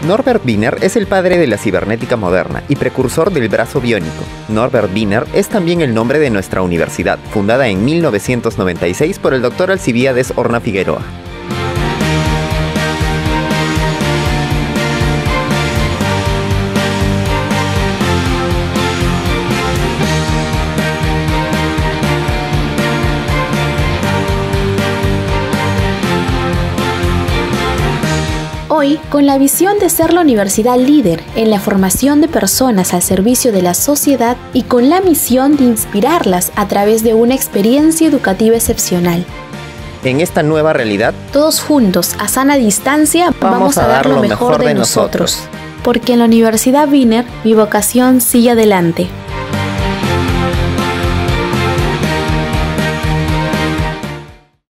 Norbert Wiener es el padre de la cibernética moderna y precursor del brazo biónico. Norbert Wiener es también el nombre de nuestra universidad, fundada en 1996 por el Dr. Alcibíades Horna Figueroa. Hoy, con la visión de ser la universidad líder en la formación de personas al servicio de la sociedad y con la misión de inspirarlas a través de una experiencia educativa excepcional. En esta nueva realidad, todos juntos, a sana distancia, vamos a dar lo mejor de nosotros. Porque en la Universidad Wiener, mi vocación sigue adelante.